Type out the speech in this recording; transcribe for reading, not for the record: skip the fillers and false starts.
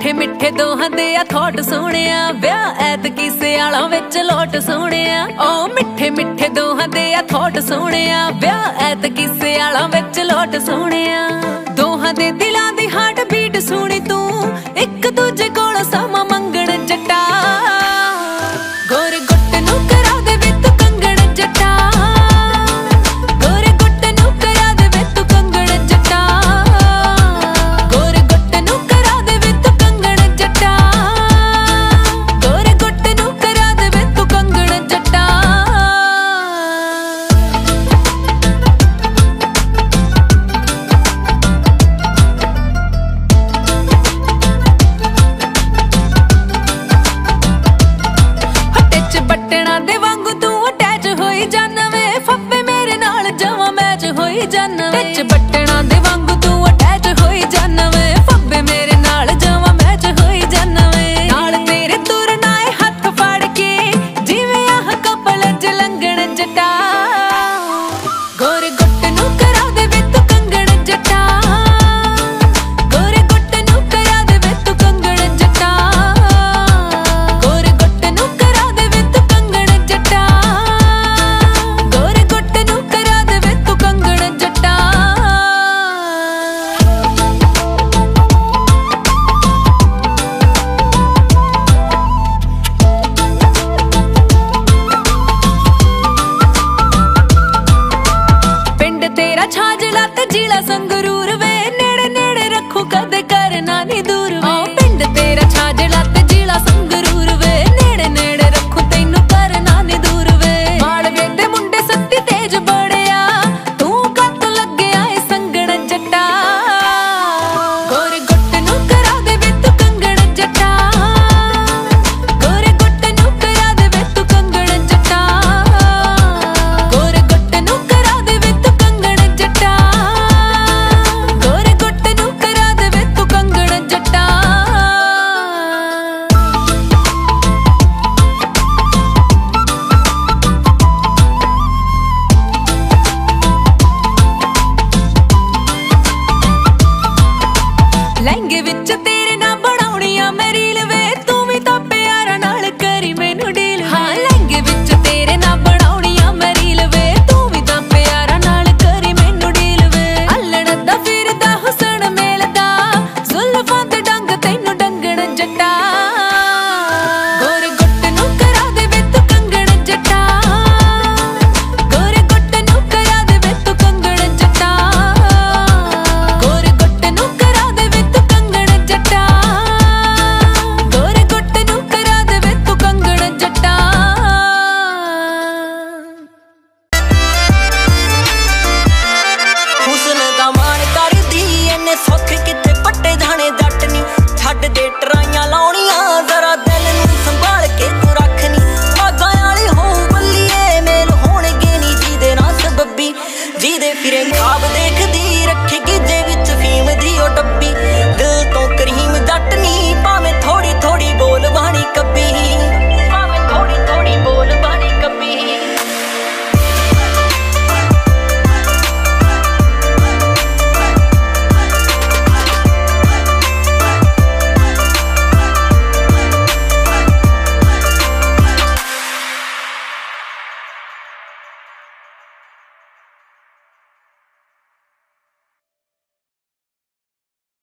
मिठे मिठे दोहां दे आ थॉट सोहणिया ब्याह ऐतकी सियालां विच लोट सोहणिया ओ मिठे मिठे दोहां दे आ थॉट सोहणिया ब्याह ऐतकी सियालां विच लोट सोहणिया दोहां दे दिलां दी हार्ट बीट सुणी तू एक दूजे कोलों समा मंगण जट्टा गोरे गुੱਟ ਨੂੰ करा दे वे तू कंगण जट्टा गोरे गुੱਟ ਨੂੰ करा दे वे तू कंगण जट्टा गोरे गुੱਟ ਨੂੰ करा दे वे तू कंगण जट्टा गोरे गुੱਟ ਨੂੰ करा दे वे तू कंगण जट्टा बट्टना दे वांगू तू अटैच होई जानवे फब्बे मेरे नाल जवां मैच होई जानवे बट्टना दे वांगू तू अटैच होई जानवे फब्बे मेरे नाल जवां मैच होई जानवे नाल तेरे तुरना है हथ फड़ के जिवें आह कपल च लंघण जट्टा गोरे गुੱਟ ਨੂੰ करा दे वे तू कंगण जट्टा गोरे गुੱਟ ਨੂੰ करा दे वे तू कंगण जट्टा गोरे गुੱਟ ਨੂੰ करा दे वे तू कंगण जट्टा गोरे गुੱਟ ਨੂੰ करा दे वे तू कंगण जट्टा पिंड तेरा छाजला ते जिला संगरूर वे नेड़े नेड़े रखू कदे करना नी दूर वे पिंड तेरा छाजला ते जिला संगरूर वे नेड़े नेड़े रखू तैनू करना नी दूर वे मालवे दे मुंडे सत्ती तेज बड़िया तू कत लगया ए संगण जट्टा गोरे गुੱਟ ਨੂੰ करा दे वे तू कंगण जट्टा गोरे गुੱਟ ਨੂੰ करा दे वे तू कंगण जट्टा गोरे गुੱਟ ਨੂੰ करा दे वे तू कंगण जट्टा गोरे गुੱਟ ਨੂੰ करा दे वे तू कंगण जट्टा लहंगे विच तेरे ना बना